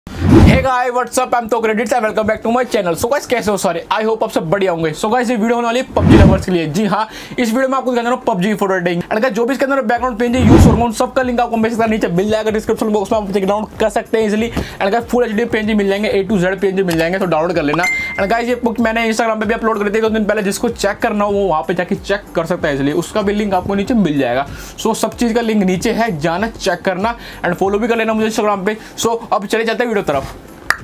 Hey guys what's up, I am तो credits and welcome back to my channel. So guys कैसे हो सारे, I hope आप सब बढ़िया होंगे। सो गाइस ये वीडियो होने वाली है पबजी लवर्स के लिए। जी हाँ, इस वीडियो में आपको दिखाने वाला हूं PUBG photo editing and guys जो भी इसके अंदर बैकग्राउंड पेज यूज हो रहा है सबका लिंक आपको मेरे नीचे मिल जाएगा डिस्क्रिप्शन बॉक्स में, आप चेक डाउन कर सकते हैं easily. And guys full HD page मिल जाएंगे, A to Z पेज मिल जाएंगे, तो डाउनलोड कर लेना। एंड गाइस ये बुक मैंने इंस्टाग्राम पे भी अपलोड कर दी 2 दिन पहले, जिसको चेक करना हो वो वहां पे जाके चेक कर सकता है इजीली, उसका भी लिंक आपको नीचे मिल जाएगा। सो सब चीज का लिंक नीचे है, जाना चेक करना एंड फॉलो भी कर लेना मुझे इंस्टाग्राम पे। सो अब चले जाते हैं वीडियो तरफ।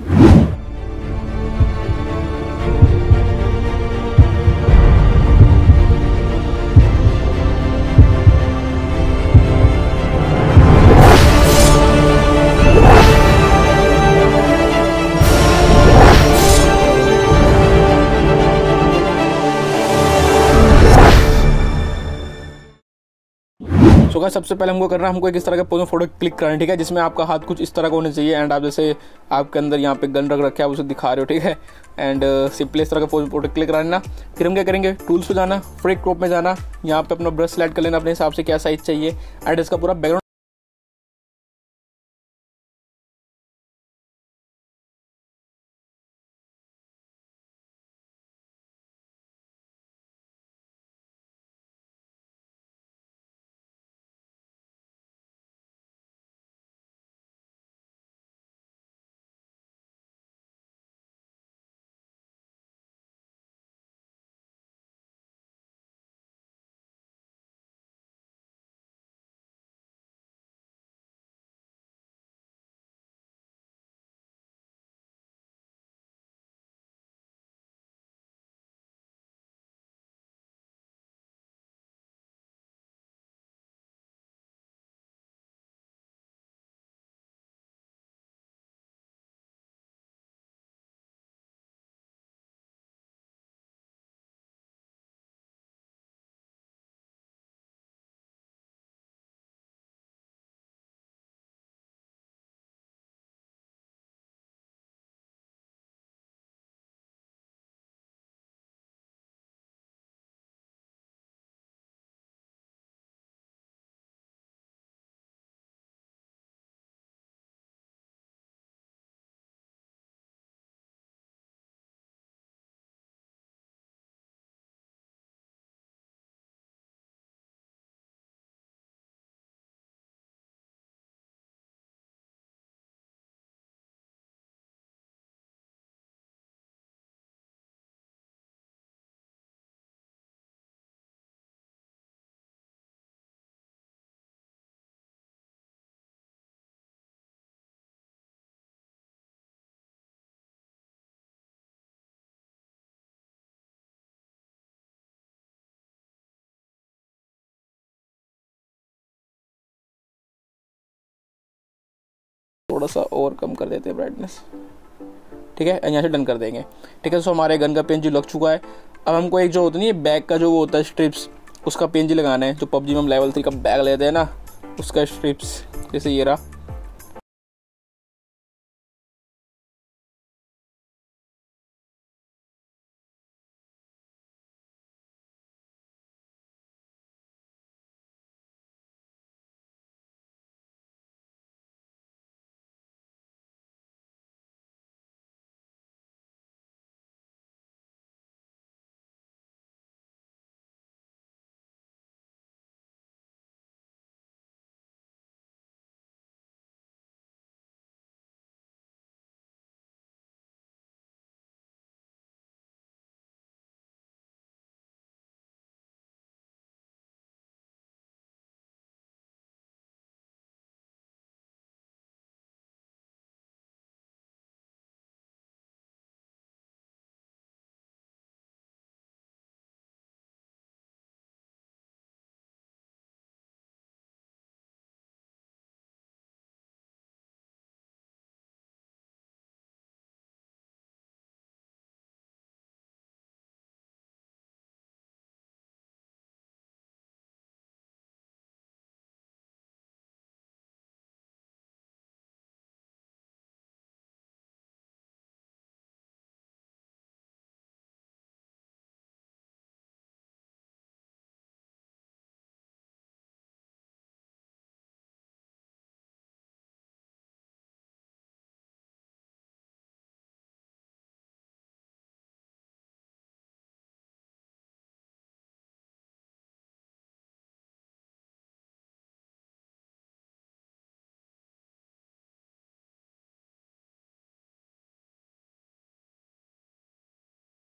सो गाइस सबसे पहले हमको करना है, हमको एक इस तरह का फोटो क्लिक करना है, ठीक है, जिसमें आपका हाथ कुछ इस तरह का होना चाहिए। एंड आप जैसे आपके अंदर यहाँ पे गन रख रखे आप उसे दिखा रहे हो, ठीक है। एंड सिंपली इस तरह का फोटो क्लिक करना। फिर हम क्या करेंगे, टूल्स पे जाना, फ्री क्रॉप में जाना, यहाँ पे अपना ब्रश सेलेक्ट कर लेना अपने हिसाब से क्या साइज चाहिए। एंड इसका पूरा बैकग्राउंड थोड़ा सा और कम कर देते हैं ब्राइटनेस, ठीक है, यहाँ से डन कर देंगे। ठीक है, सो हमारे गन का पेन जो लग चुका है। अब हमको एक जो होता नहीं है बैग का जो वो होता है स्ट्रिप्स, उसका पेन जी लगाना है, जो पबजी में हम लेवल 3 का बैग लेते हैं ना, उसका स्ट्रिप्स, जैसे ये रहा।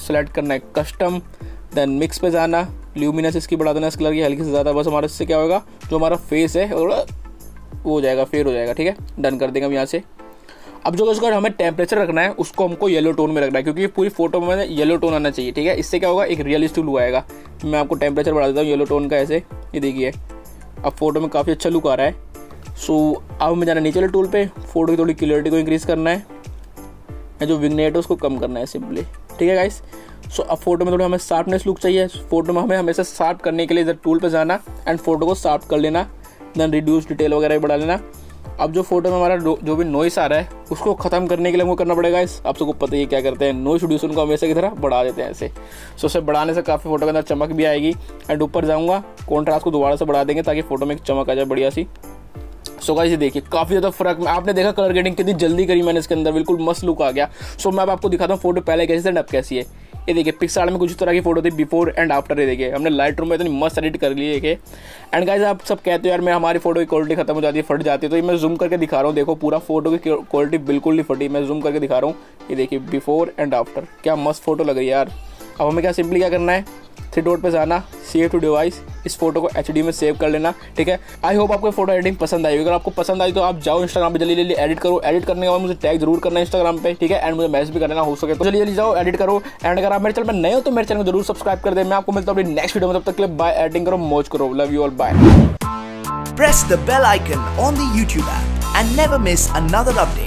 सेलेक्ट करना है कस्टम, देन मिक्स पे जाना, ल्यूमिनेंस इसकी बढ़ा देना इस कलर की हल्की से ज़्यादा, बस हमारे इससे क्या होगा जो हमारा फेस है वो हो जाएगा, फेयर हो जाएगा। ठीक है, डन कर देंगे हम यहाँ से। अब जो उसका हमें टेम्परेचर रखना है उसको हमको येलो टोन में रखना है, क्योंकि पूरी फोटो में येलो टोन आना चाहिए। ठीक है, इससे क्या होगा एक रियलिस्टिक लुक आएगा। मैं आपको टेम्परेचर बढ़ा देता हूँ येलो टोन का, ऐसे ये देखिए अब फोटो में काफ़ी अच्छा लुक आ रहा है। सो अब हमें जाना नीचे वाले टूल पे, फोटो की थोड़ी क्लियरिटी को इंक्रीज़ करना है, जो विग्नेट है उसको कम करना है सिंपली। ठीक है गाइस, सो अब फोटो में थोड़ा हमें शार्पनेस लुक चाहिए। फोटो में हमें हमेशा शार्प करने के लिए इधर टूल पे जाना एंड फोटो को शार्प कर लेना, देन रिड्यूस डिटेल वगैरह बढ़ा लेना। अब जो फोटो में हमारा जो भी नॉइस आ रहा है उसको खत्म करने के लिए हमको करना पड़ेगा गाइस, आप सबको पता ही क्या करते हैं, नॉइस रिड्यूसर को हमेशा की तरह बढ़ा देते हैं ऐसे। सो उसे बढ़ाने से काफ़ी फोटो के अंदर चमक भी आएगी। एंड ऊपर जाऊँगा कॉन्ट्रास्ट को दोबारा से बढ़ा देंगे ताकि फोटो में एक चमक आ जाए बढ़िया सी। सो गाइस ये देखिए काफ़ी ज़्यादा फर्क, आपने देखा कलर ग्रेडिंग कितनी जल्दी करी मैंने इसके अंदर, बिल्कुल मस्त लुक आ गया। सो मैं अब आपको दिखाता हूँ फोटो पहले कैसी है अब कैसी है। ये देखिए पिक्सार्ट में कुछ इस तरह की फोटो थी बिफोर एंड आफ्टर। ये देखिए हमने लाइट रूम में इतनी मस्त एडिट कर ली है कि। एंड गाइस आप सब कहते हो यार मैं हमारी फोटो की क्वालिटी खत्म हो जाती है, फट जाती है, तो ये मैं जूम करके दिखा रहा हूँ। देखो पूरा फोटो की क्वालिटी बिल्कुल नहीं फटी, मैं जूम करके दिखा रहा हूँ। ये देखिए बिफोर एंड आफ्टर, क्या मस्त फोटो लग रही है यार। अब हमें क्या सिंपली क्या करना है, 3 डॉट पे जाना, सेव टू डिवाइस, इस फोटो को HD में सेव कर लेना। ठीक है, आई होप आपको फोटो एडिटिंग पसंद आई। अगर आपको पसंद आई तो आप जाओ इंस्टाग्राम पे जल्दी जल्दी एडिट करो। एडिट करने के बाद मुझे टैग जरूर करना है इंस्टाग्राम पे। ठीक है, एंड मुझे मैसेज भी करना हो सके तो जल्दी जल्दी जाओ एडिट करो। एंड अगर आप मेरे चैनल पर नए हो तो मेरे चैनल को जरूर सब्सक्राइब कर दे। मैं आपको मिलता हूँ अपनी नेक्स्ट वीडियो में, तब तक के लिए बाय, एडिटिंग करो, मौज करो, love you all, bye. Press the bell icon on the YouTube app and never miss another update.